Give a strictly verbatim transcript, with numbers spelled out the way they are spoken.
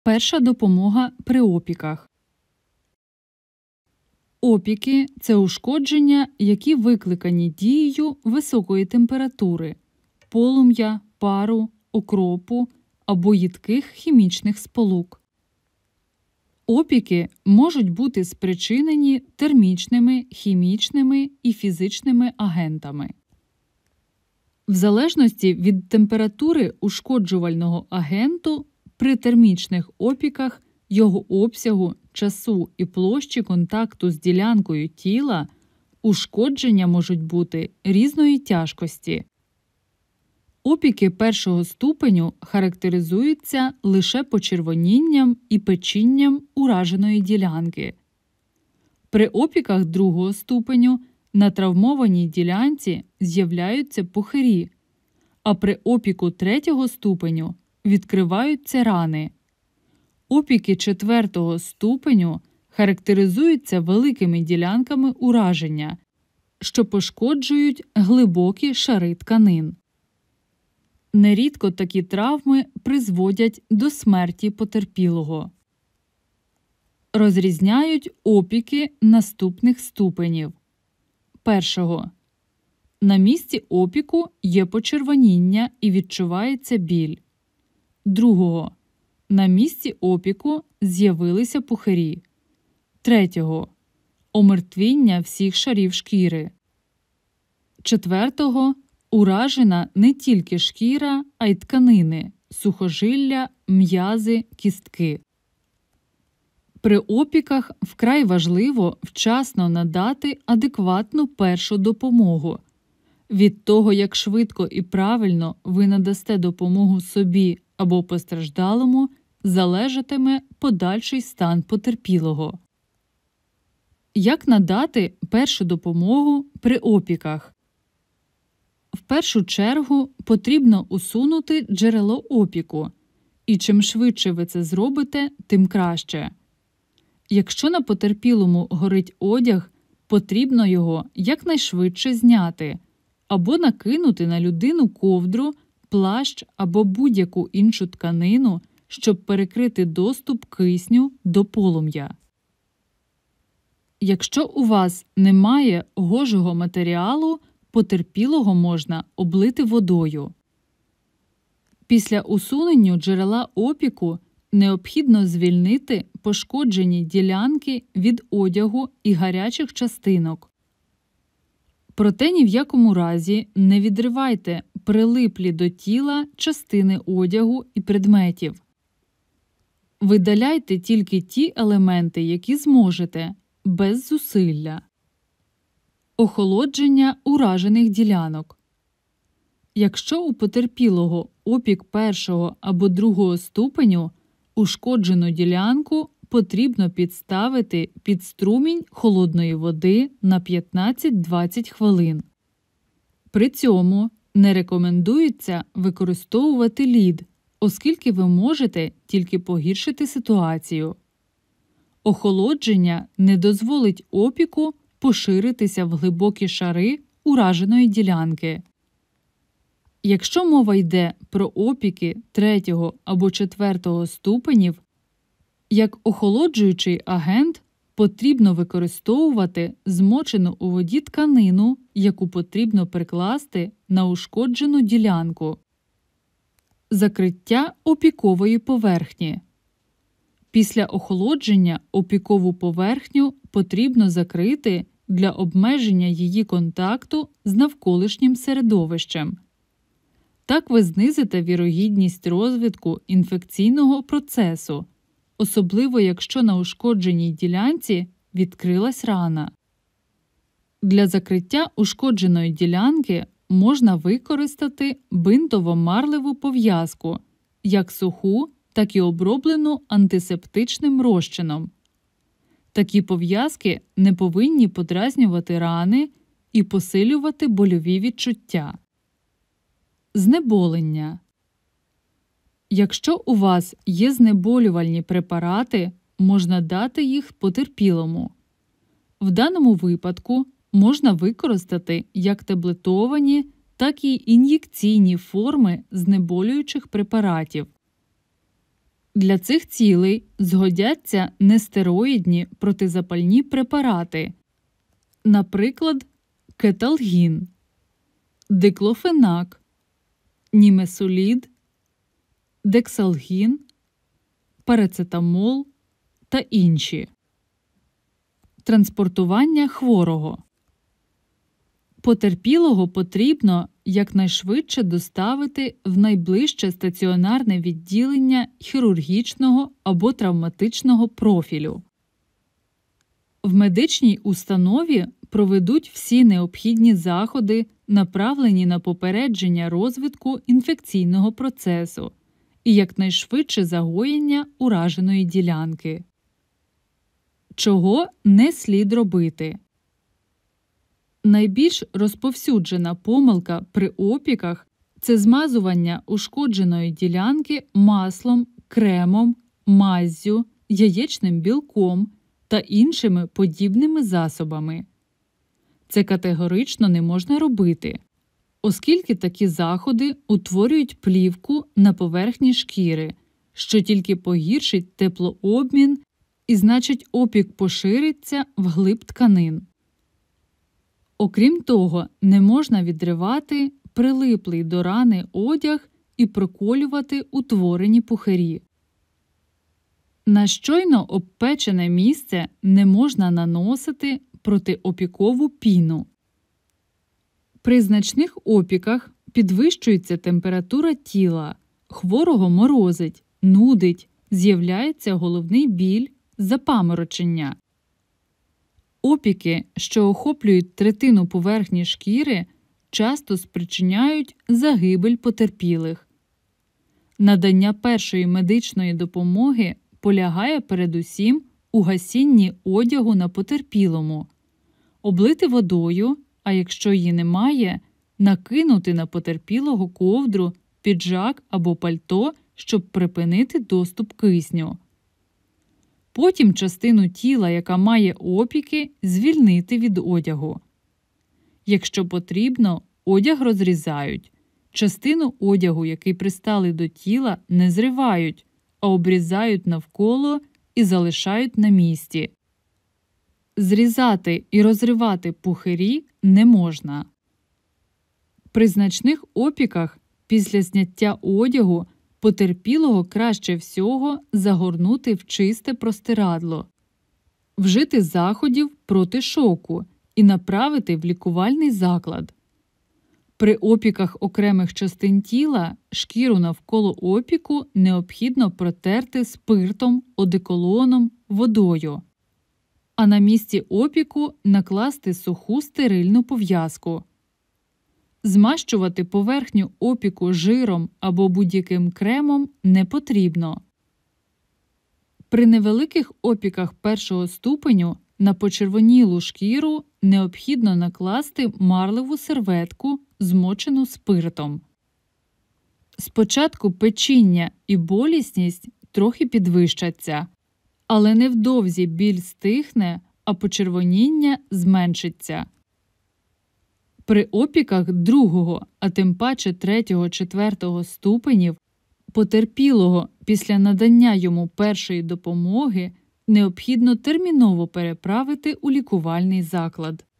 Перша допомога при опіках. Опіки – це ушкодження, які викликані дією високої температури, полум'я, пару, окропу або їдких хімічних сполук. Опіки можуть бути спричинені термічними, хімічними і фізичними агентами. В залежності від температури ушкоджувального агенту при термічних опіках, його обсягу, часу і площі контакту з ділянкою тіла ушкодження можуть бути різної тяжкості. Опіки першого ступеню характеризуються лише почервонінням і печінням ураженої ділянки. При опіках другого ступеню на травмованій ділянці з'являються пухирі, а при опіку третього ступеню відкриваються рани. Опіки четвертого ступеню характеризуються великими ділянками ураження, що пошкоджують глибокі шари тканин. Нерідко такі травми призводять до смерті потерпілого. Розрізняють опіки наступних ступенів. Першого. На місці опіку є почервоніння і відчувається біль. Другого. На місці опіку з'явилися пухирі. Третього. Омертвіння всіх шарів шкіри. Четвертого. Уражена не тільки шкіра, а й тканини, сухожилля, м'язи, кістки. При опіках вкрай важливо вчасно надати адекватну першу допомогу. Від того, як швидко і правильно ви надасте допомогу собі або постраждалому, залежатиме подальший стан потерпілого. Як надати першу допомогу при опіках? В першу чергу потрібно усунути джерело опіку, і чим швидше ви це зробите, тим краще. Якщо на потерпілому горить одяг, потрібно його якнайшвидше зняти або накинути на людину ковдру, плащ або будь-яку іншу тканину, щоб перекрити доступ кисню до полум'я. Якщо у вас немає гожого матеріалу, потерпілого можна облити водою. Після усунення джерела опіку необхідно звільнити пошкоджені ділянки від одягу і гарячих частинок. Проте ні в якому разі не відривайте прилиплі до тіла частини одягу і предметів. Видаляйте тільки ті елементи, які зможете, без зусилля. Охолодження уражених ділянок. Якщо у потерпілого опік першого або другого ступеню, ушкоджену ділянку потрібно підставити під струмінь холодної води на п'ятнадцять-двадцять хвилин. При цьому не рекомендується використовувати лід, оскільки ви можете тільки погіршити ситуацію. Охолодження не дозволить опіку поширитися в глибокі шари ураженої ділянки. Якщо мова йде про опіки третього або четвертого ступенів, як охолоджуючий агент потрібно використовувати змочену у воді тканину, яку потрібно прикласти на ушкоджену ділянку. Закриття опікової поверхні. Після охолодження опікову поверхню потрібно закрити для обмеження її контакту з навколишнім середовищем. Так ви знизите вірогідність розвитку інфекційного процесу, особливо якщо на ушкодженій ділянці відкрилась рана. Для закриття ушкодженої ділянки можна використати бинтово-марлеву пов'язку, як суху, так і оброблену антисептичним розчином. Такі пов'язки не повинні подразнювати рани і посилювати больові відчуття. Знеболення. Якщо у вас є знеболювальні препарати, можна дати їх потерпілому. В даному випадку можна використати як таблетовані, так і ін'єкційні форми знеболюючих препаратів. Для цих цілей згодяться нестероїдні протизапальні препарати, наприклад, кеталгін, диклофенак, німесолід, дексалгін, парацетамол та інші. Транспортування хворого. Потерпілого потрібно якнайшвидше доставити в найближче стаціонарне відділення хірургічного або травматичного профілю. В медичній установі проведуть всі необхідні заходи, направлені на попередження розвитку інфекційного процесу і якнайшвидше загоєння ураженої ділянки. Чого не слід робити? Найбільш розповсюджена помилка при опіках – це змазування ушкодженої ділянки маслом, кремом, маззю, яєчним білком та іншими подібними засобами. Це категорично не можна робити, оскільки такі заходи утворюють плівку на поверхні шкіри, що тільки погіршить теплообмін і значить опік пошириться вглиб тканин. Окрім того, не можна відривати прилиплий до рани одяг і проколювати утворені пухирі. На щойно обпечене місце не можна наносити протиопікову піну. При значних опіках підвищується температура тіла, хворого морозить, нудить, з'являється головний біль, запаморочення. Опіки, що охоплюють третину поверхні шкіри, часто спричиняють загибель потерпілих. Надання першої медичної допомоги полягає передусім у гасінні одягу на потерпілому, облити водою, а якщо її немає, накинути на потерпілого ковдру, піджак або пальто, щоб припинити доступ кисню. Потім частину тіла, яка має опіки, звільнити від одягу. Якщо потрібно, одяг розрізають. Частину одягу, який пристали до тіла, не зривають, а обрізають навколо і залишають на місці. Зрізати і розривати пухирі не можна. При значних опіках після зняття одягу потерпілого краще всього загорнути в чисте простирадло, вжити заходів проти шоку і направити в лікувальний заклад. При опіках окремих частин тіла шкіру навколо опіку необхідно протерти спиртом, одеколоном, водою, а на місці опіку накласти суху стерильну пов'язку. Змащувати поверхню опіку жиром або будь-яким кремом не потрібно. При невеликих опіках першого ступеню на почервонілу шкіру необхідно накласти марлеву серветку, змочену спиртом. Спочатку печіння і болісність трохи підвищаться, але невдовзі біль стихне, а почервоніння зменшиться. При опіках другого, а тим паче третього-четвертого ступенів, потерпілого після надання йому першої допомоги необхідно терміново переправити у лікувальний заклад.